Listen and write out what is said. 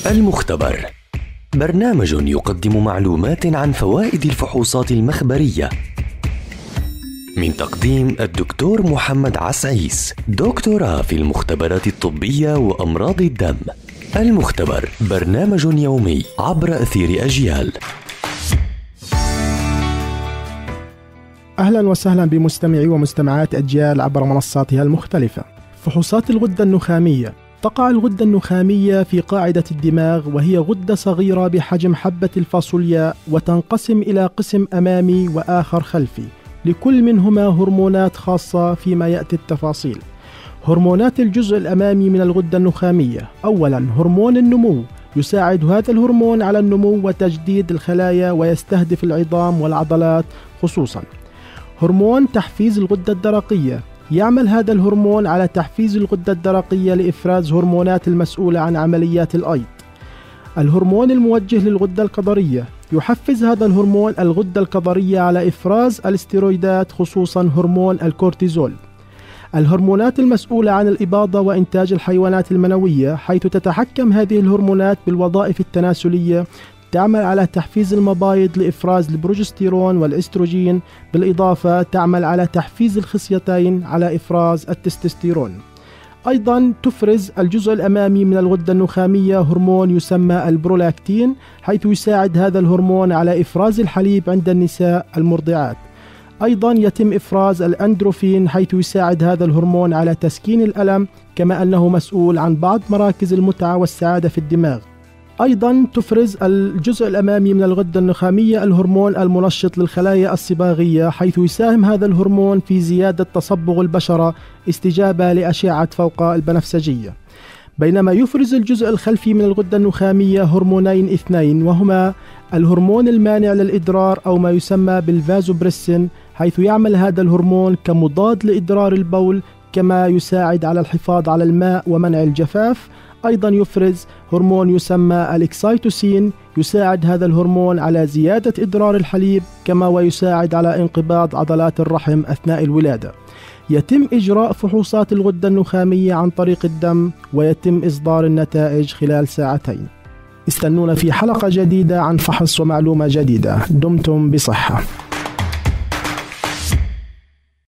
المختبر برنامج يقدم معلومات عن فوائد الفحوصات المخبرية من تقديم الدكتور محمد عسعيس، دكتوراه في المختبرات الطبية وأمراض الدم. المختبر برنامج يومي عبر أثير أجيال. أهلا وسهلا بمستمعي ومستمعات أجيال عبر منصاتها المختلفة. فحوصات الغدة النخامية. تقع الغدة النخامية في قاعدة الدماغ، وهي غدة صغيرة بحجم حبة الفاصوليا، وتنقسم إلى قسم أمامي وآخر خلفي، لكل منهما هرمونات خاصة فيما يأتي التفاصيل. هرمونات الجزء الأمامي من الغدة النخامية: أولا هرمون النمو، يساعد هذا الهرمون على النمو وتجديد الخلايا ويستهدف العظام والعضلات خصوصا. هرمون تحفيز الغدة الدرقية، يعمل هذا الهرمون على تحفيز الغدة الدرقية لإفراز هرمونات المسؤولة عن عمليات الأيض. الهرمون الموجه للغدة الكظرية، يحفز هذا الهرمون الغدة الكظرية على إفراز الاستيرويدات خصوصا هرمون الكورتيزول. الهرمونات المسؤولة عن الإباضة وإنتاج الحيوانات المنوية، حيث تتحكم هذه الهرمونات بالوظائف التناسلية، تعمل على تحفيز المبايض لإفراز البروجستيرون والإستروجين، بالإضافة تعمل على تحفيز الخصيتين على إفراز التستوستيرون. أيضا تفرز الجزء الأمامي من الغدة النخامية هرمون يسمى البرولاكتين، حيث يساعد هذا الهرمون على إفراز الحليب عند النساء المرضعات. أيضا يتم إفراز الأندروفين، حيث يساعد هذا الهرمون على تسكين الألم، كما أنه مسؤول عن بعض مراكز المتعة والسعادة في الدماغ. أيضا تفرز الجزء الأمامي من الغدة النخامية الهرمون المنشط للخلايا الصباغية، حيث يساهم هذا الهرمون في زيادة تصبغ البشرة استجابة لأشعة فوق البنفسجية. بينما يفرز الجزء الخلفي من الغدة النخامية هرمونين اثنين، وهما الهرمون المانع للإدرار أو ما يسمى بالفازوبريسين، حيث يعمل هذا الهرمون كمضاد لإدرار البول، كما يساعد على الحفاظ على الماء ومنع الجفاف. أيضا يفرز هرمون يسمى الإكسيتوسين، يساعد هذا الهرمون على زيادة إدرار الحليب، كما ويساعد على انقباض عضلات الرحم أثناء الولادة. يتم إجراء فحوصات الغدة النخامية عن طريق الدم، ويتم إصدار النتائج خلال ساعتين. استنونا في حلقة جديدة عن فحص ومعلومة جديدة. دمتم بصحة.